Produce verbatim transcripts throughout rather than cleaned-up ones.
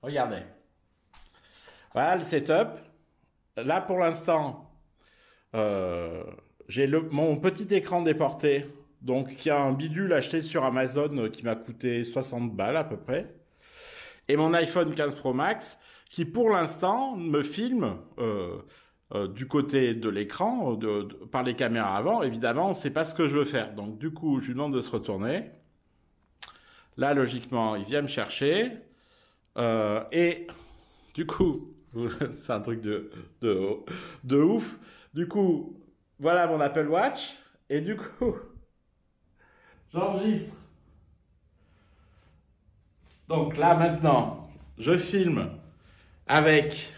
Regardez. Voilà le setup. Là, pour l'instant, euh, j'ai le- mon petit écran déporté, donc qui a un bidule acheté sur Amazon euh, qui m'a coûté soixante balles à peu près, et mon iPhone quinze Pro Max qui, pour l'instant, me filme euh, euh, du côté de l'écran, de- de- par les caméras avant. Évidemment, c'est pas ce que je veux faire. Donc, du coup, je lui demande de se retourner. Là, logiquement, il vient me chercher. Euh, et du coup, c'est un truc de, de, de ouf. Du coup, voilà mon Apple Watch. Et du coup, j'enregistre. Donc là, maintenant, je filme avec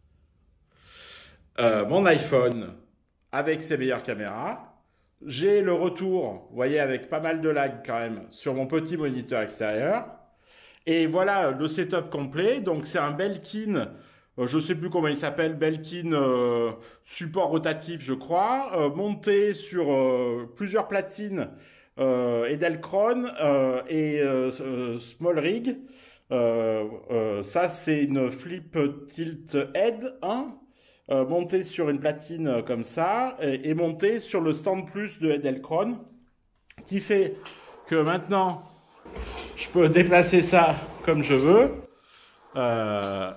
euh, mon iPhone, avec ses meilleures caméras. J'ai le retour, vous voyez, avec pas mal de lag quand même, sur mon petit moniteur extérieur. Et voilà le setup complet. Donc c'est un Belkin, euh, je ne sais plus comment il s'appelle, Belkin euh, support rotatif, je crois, euh, monté sur euh, plusieurs platines euh, Edelkron euh, et euh, euh, Small Rig. Euh, euh, ça c'est une Flip Tilt Head un, euh, montée sur une platine euh, comme ça et, et montée sur le stand plus de Edelkron, qui fait que maintenant je peux déplacer ça comme je veux. Euh...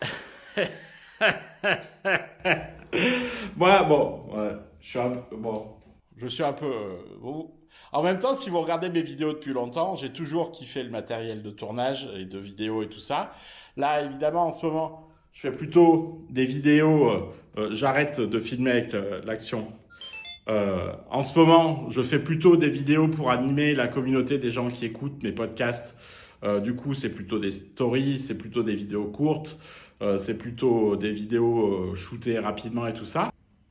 Moi, bon, ouais, je suis un peu, bon, je suis un peu. euh, bon. En même temps, si vous regardez mes vidéos depuis longtemps, j'ai toujours kiffé le matériel de tournage et de vidéo et tout ça. Là, évidemment, en ce moment, je fais plutôt des vidéos. euh, euh, J'arrête de filmer avec euh, l'action. Euh, en ce moment, je fais plutôt des vidéos pour animer la communauté des gens qui écoutent mes podcasts. Euh, du coup, c'est plutôt des stories, c'est plutôt des vidéos courtes, euh, c'est plutôt des vidéos euh, shootées rapidement et tout ça.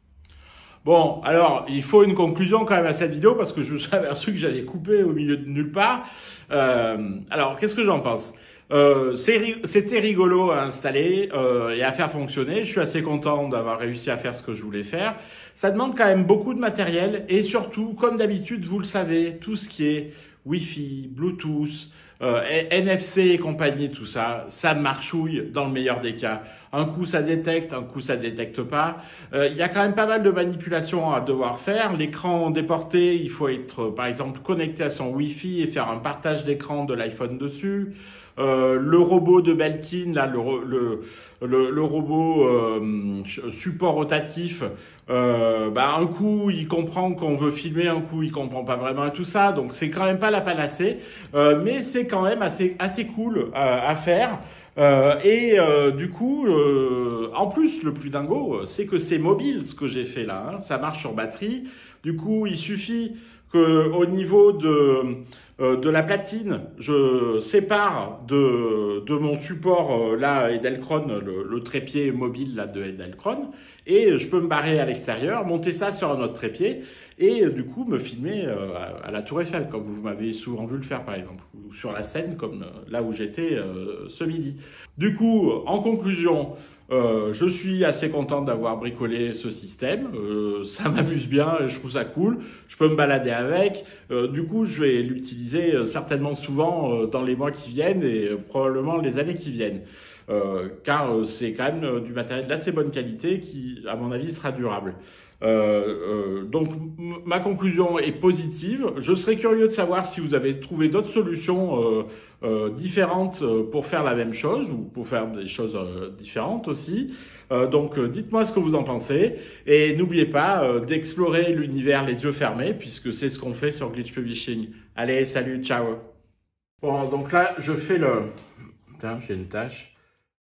Bon, alors, il faut une conclusion quand même à cette vidéo parce que je me suis aperçu que j'allais couper au milieu de nulle part. Euh, alors, qu'est-ce que j'en pense? Euh, c'est C'était rigolo à installer euh, et à faire fonctionner. Je suis assez content d'avoir réussi à faire ce que je voulais faire. Ça demande quand même beaucoup de matériel et surtout, comme d'habitude, vous le savez, tout ce qui est Wi-Fi, Bluetooth, euh, N F C et compagnie, tout ça, ça marchouille dans le meilleur des cas. Un coup ça détecte, un coup ça détecte pas. Euh, Il y a quand même pas mal de manipulations à devoir faire. L'écran déporté, il faut être par exemple connecté à son Wi-Fi et faire un partage d'écran de l'iPhone dessus. Euh, le robot de Belkin, là, le, le, le, le robot euh, support rotatif, euh, bah, un coup il comprend qu'on veut filmer, un coup il comprend pas vraiment tout ça, donc c'est quand même pas la panacée, euh, mais c'est quand même assez, assez cool euh, à faire. Euh, et euh, du coup, euh, en plus, le plus dingo, c'est que c'est mobile ce que j'ai fait là, hein. Ça marche sur batterie. Du coup, il suffit que au niveau de euh, de la platine, je sépare de de mon support euh, là Edelkron, le, le trépied mobile là de Edelkron, et je peux me barrer à l'extérieur, monter ça sur un autre trépied et euh, du coup me filmer euh, à, à la Tour Eiffel comme vous m'avez souvent vu le faire par exemple, ou sur la Seine comme euh, là où j'étais euh, ce midi. Du coup, en conclusion, euh, je suis assez content d'avoir bricolé ce système. Euh, ça m'amuse bien, et je trouve ça cool. Je peux me balader avec. Euh, du coup, je vais l'utiliser euh, certainement souvent euh, dans les mois qui viennent et euh, probablement les années qui viennent. Euh, car euh, c'est quand même euh, du matériel d'assez bonne qualité qui, à mon avis, sera durable. Euh, euh, donc ma conclusion est positive. Je serais curieux de savoir si vous avez trouvé d'autres solutions euh, euh, différentes euh, pour faire la même chose ou pour faire des choses euh, différentes aussi. Euh, donc euh, dites-moi ce que vous en pensez et n'oubliez pas euh, d'explorer l'univers les yeux fermés puisque c'est ce qu'on fait sur Glitch Publishing. Allez, salut, ciao. Bon, donc là je fais le... Putain, j'ai une tâche.